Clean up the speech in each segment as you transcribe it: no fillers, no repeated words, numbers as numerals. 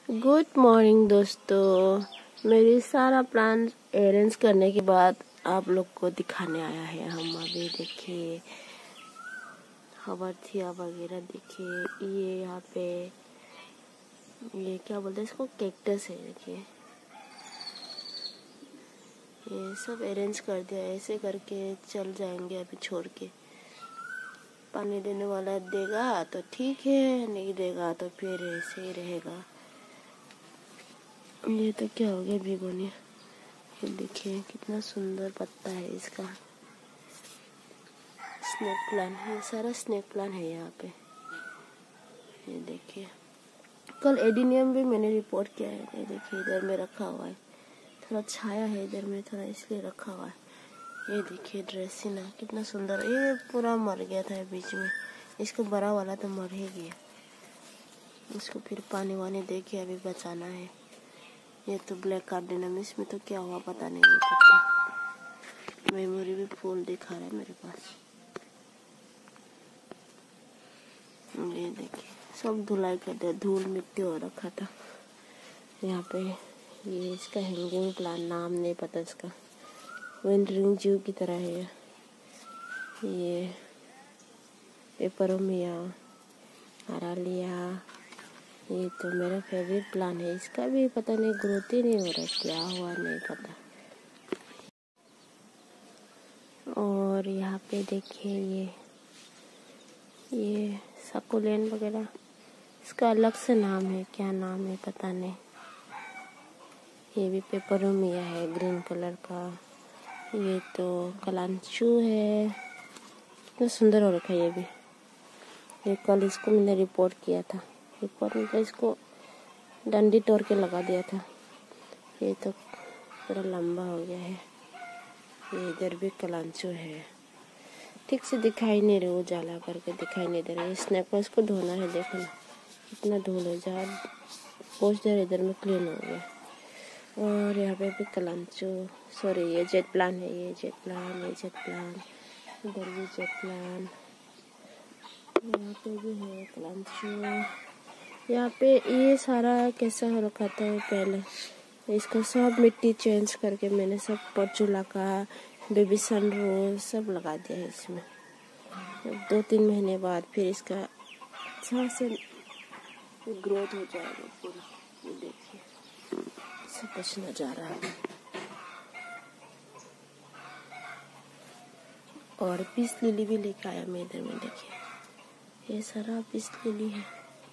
Good morning दोस्तों। मेरी सारा प्लान अरेंज करने के बाद आप लोग को दिखाने आया है। हम अभी देखिए हवर्थिया वगैरह देखिए, ये यहाँ पे ये क्या बोलते हैं इसको, कैक्टस है। देखिए ये सब अरेंज कर दिया, ऐसे करके चल जाएंगे अभी छोड़ के। पानी देने वाला देगा तो ठीक है, नहीं देगा तो फिर ऐसे ही रहेगा। ये तो क्या हो गया बेगोनिया, ये देखिए कितना सुंदर पत्ता है इसका। स्नेक प्लांट है, सारा स्नेक प्लांट है यहाँ पे। ये देखिए कल एडिनियम भी मैंने रिपोर्ट किया है। ये देखिए इधर में रखा हुआ है, थोड़ा छाया है इधर में थोड़ा, इसलिए रखा हुआ है। ये देखिए ड्रेसिना कितना सुंदर, ये पूरा मर गया था बीच में, इसको बड़ा वाला तो मर ही गया। इसको फिर पानी वानी दे के अभी बचाना है। ये तो ब्लैक कार्डिनम, इसमें तो क्या हुआ पता नहीं पता। मेमोरी भी फूल दिखा रहा है मेरे पास। ये देखिए सब धुलाई कर दिया, धूल मिट्टी हो रखा था यहाँ पे। ये इसका हैंगिंग प्लांट, नाम नहीं पता इसका, विंडरिंग जू की तरह है ये। पेपरोमिया, अरालिया, ये तो मेरा फेवरेट प्लांट है। इसका भी पता नहीं ग्रोथ ही नहीं हो रहा, क्या हुआ नहीं पता। और यहाँ पे देखिए ये सकुलेंट वगैरह, इसका अलग से नाम है, क्या नाम है पता नहीं। ये भी पेपरोमिया है ग्रीन कलर का। ये तो कलांचू है, कितना सुंदर हो रखा है ये भी। ये कल इसको मैंने रिपोर्ट किया था, रिपोर्ट में इसको डंडी तोड़ के लगा दिया था। ये तो पूरा लंबा हो गया है। ये इधर भी कलांचू है, ठीक से दिखाई नहीं रहे, वो जाला करके दिखाई नहीं दे रहा है। स्नैक को इसको धोना है, देखो ना इतना धूल है, जहाँ पोंछ देर इधर में क्लीन हो गया। और यहाँ पे भी कलांचू, सॉरी ये जेट प्लांट है, ये जेट प्लांट, ये जेट प्लांट, इधर भी जेट प्लांट, यहाँ पे भी है कलांचू। यहाँ पे ये सारा कैसा हो रखा था पहले, इसको सब मिट्टी चेंज करके मैंने सब पर्चूला का, बेबी सनरोज सब लगा दिया है इसमें। 2-3 महीने बाद फिर इसका अच्छा से ग्रोथ हो जाएगा पूरा। ये देखिए सब कुछ नजारा है। और पीस लिली भी लेकर आया मैं इधर में, देखिए ये सारा पीस लिली है।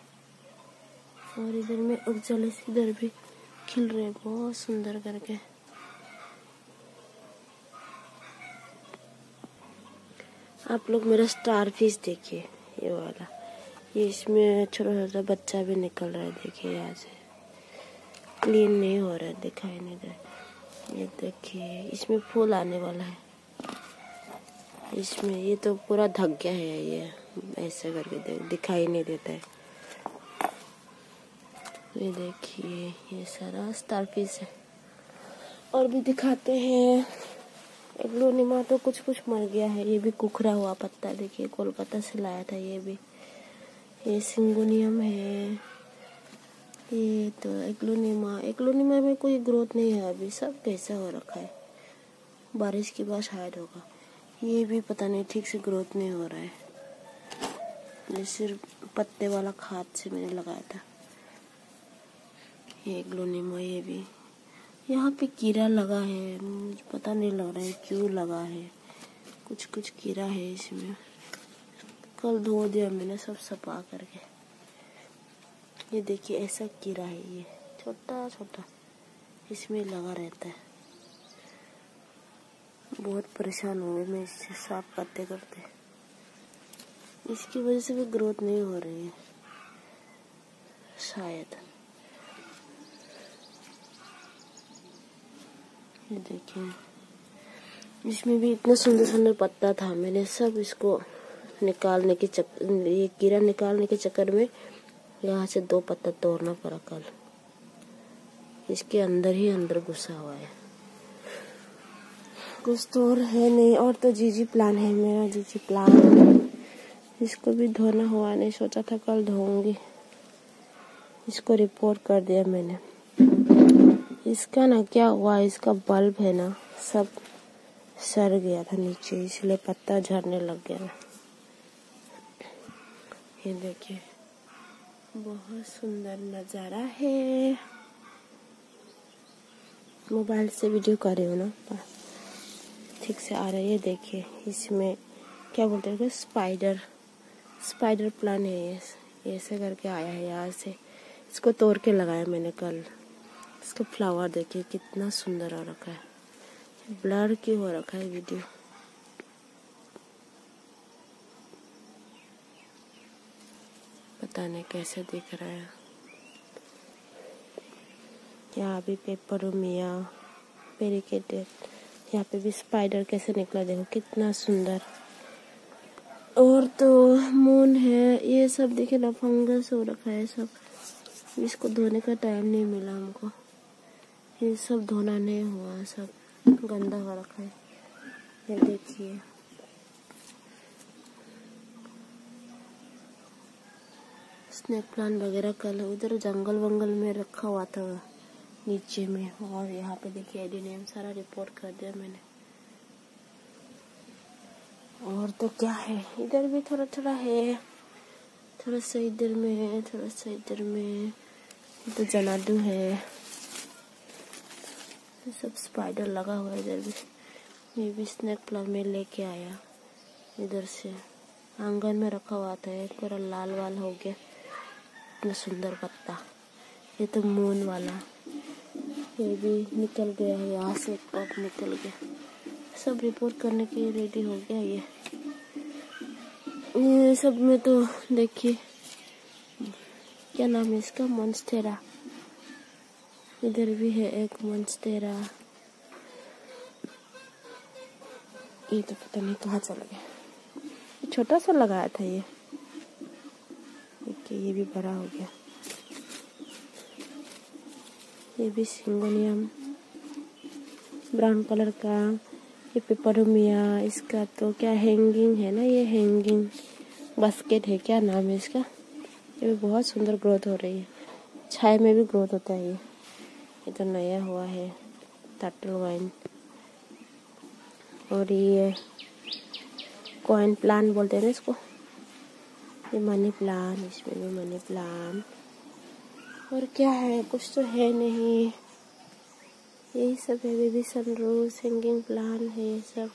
और इधर में उगजलिस इधर भी खिल रहे बहुत सुंदर करके। आप लोग मेरा स्टार फिश देखिए, ये वाला, ये इसमें छोटा छोटा बच्चा भी निकल रहा है। देखिए यहाँ से क्लीन नहीं हो रहा है, दिखाई नहीं दे रहा। ये देखिए इसमें फूल आने वाला है इसमें। ये तो पूरा ढक गया है, ये ऐसे करके दिखाई नहीं देता है। ये देखिए ये सारा स्टार फिश है। और भी दिखाते हैं। एग्लोनिमा तो कुछ मर गया है, ये भी कुखरा हुआ पत्ता, देखिए कोलकाता से लाया था ये भी। ये सिंगोनियम है। ये तो एग्लोनिमा में कोई ग्रोथ नहीं है अभी, सब कैसा हो रखा है, बारिश के बाद शायद होगा। ये भी पता नहीं ठीक से ग्रोथ नहीं हो रहा है, ये सिर्फ पत्ते वाला खाद से मैंने लगाया था। ये एग्लोनिमा, ये भी यहाँ पे कीड़ा लगा है, मुझे पता नहीं लग रहा है क्यों लगा है, कुछ कीड़ा है इसमें। कल धो दिया मैंने सब सफा करके। ये देखिए ऐसा कीड़ा है, ये छोटा छोटा इसमें लगा रहता है। बहुत परेशान हो गई मैं इससे साफ करते करते, इसकी वजह से भी ग्रोथ नहीं हो रही है शायद। ये देखिए इसमें भी इतना सुंदर सुंदर पत्ता था, मैंने सब इसको निकालने के ये कीड़ा निकालने के चक्कर में यहाँ से 2 पत्ता तोड़ना पड़ा कल। इसके अंदर ही अंदर घुसा हुआ है, कुछ तो और है नहीं। और तो जीजी प्लांट है मेरा, जीजी प्लांट, इसको भी धोना हुआ नहीं, सोचा था कल धोऊंगी। इसको रिपोर्ट कर दिया मैंने। इसका ना क्या हुआ, इसका बल्ब है ना सब सड़ गया था नीचे, इसलिए पत्ता झड़ने लग गया। ये देखिए बहुत सुंदर नज़ारा है। मोबाइल से वीडियो कर रही हूँ ना, ठीक से आ रही है। देखिए इसमें क्या बोलते हैं, स्पाइडर प्लांट है ये ऐसे करके आया है यहाँ से। इसको तोड़ के लगाया मैंने कल। इसका फ्लावर देखिए कितना सुंदर हो रखा है। ब्लर क्यों हो रखा है वीडियो, पता नहीं कैसे दिख रहा है। यहाँ भी पेपरोमिया पेरिकेटेड, यहाँ पे भी स्पाइडर कैसे निकला देखो कितना सुंदर। और तो मून है, ये सब देखिए ना फंगस हो रखा है सब। इसको धोने का टाइम नहीं मिला हमको, ये सब धोना नहीं हुआ, सब गंदा हो रखा है। ये देखिए स्नेक प्लांट वगैरह कल उधर जंगल वंगल में रखा हुआ था नीचे में। और यहाँ पे देखिए एडेनियम सारा रिपोर्ट कर दिया मैंने। और तो क्या है, इधर भी थोड़ा थोड़ा है, थोड़ा सा इधर में है, थोड़ा सा इधर में। तो जनाडू है, सब स्पाइडर लगा हुआ है इधर भी। ये भी स्नेक प्लांट में लेके आया इधर से, आंगन में रखा हुआ था। एक पूरा लाल वाल हो गया, इतना सुंदर पत्ता। ये तो मून वाला, ये भी निकल गया है यहाँ से, एक पॉट निकल गया। सब रिपोर्ट करने के लिए रेडी हो गया ये सब में। तो देखिए क्या नाम है इसका, मॉन्स्टेरा। इधर भी है एक मॉन्स्टेरा, ये तो पता नहीं कहाँ चला गया। छोटा सा लगाया था ये, देखिए ये भी बड़ा हो गया। ये भी सिंगोनियम ब्राउन कलर का। ये पेपरोमिया, इसका तो क्या हैंगिंग है ना, ये हैंगिंग बास्केट है, क्या नाम है इसका। ये भी बहुत सुंदर ग्रोथ हो रही है, छाया में भी ग्रोथ होता है ये तो नया हुआ है टर्टल वाइन। और ये कॉइन प्लांट बोलते हैं ना इसको, ये मनी प्लांट, इसमें भी मनी प्लांट। और क्या है, कुछ तो है नहीं, यही सब है। बेबी सनरोज, हैंगिंग प्लांट है ये सब।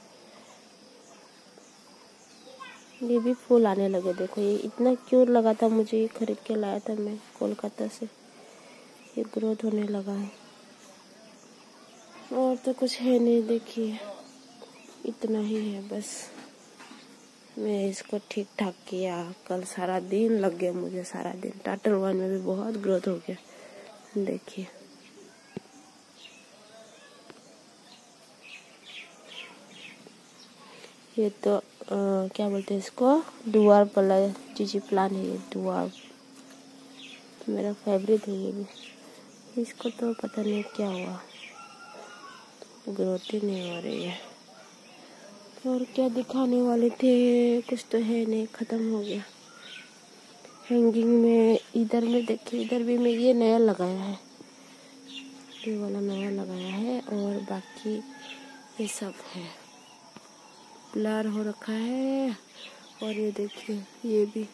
ये भी फूल आने लगे देखो, ये इतना क्यों लगा था, मुझे ये खरीद के लाया था मैं कोलकाता से। ये ग्रोथ होने लगा है। और तो कुछ है नहीं, देखिए इतना ही है बस। मैं इसको ठीक ठाक किया, कल सारा दिन लग गया मुझे, सारा दिन। टर्टल वाइन में भी बहुत ग्रोथ हो गया देखिए। ये तो क्या बोलते हैं इसको, डुआर्फ वाला चीजी प्लांट है ये, डुआर्फ मेरा फेवरेट है ये भी। इसको तो पता नहीं क्या हुआ, ग्रोथ ही नहीं हो रही है। और क्या दिखाने वाले थे, कुछ तो है नहीं, खत्म हो गया। हैंगिंग में इधर में देखिए, इधर भी मैं ये नया लगाया है, ये वाला नया लगाया है। और बाकी ये सब है, ब्लर हो रखा है। और ये देखिए ये भी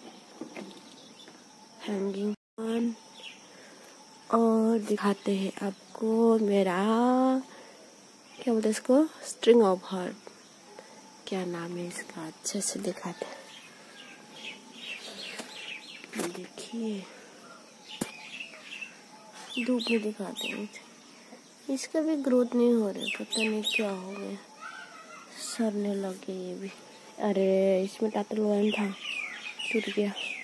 हैंगिंग प्लांट। और दिखाते हैं आपको मेरा, क्या बोलते हैं इसको, स्ट्रिंग ऑफ हार्ट, क्या नाम है इसका, अच्छे से दिखाते हैं। देखिए धूप में दिखाते हैं, इसका भी ग्रोथ नहीं हो रहा, पता नहीं क्या हो गया, सड़ने लग गया ये भी। अरे इसमें टर्टल वाइन था, टूट गया।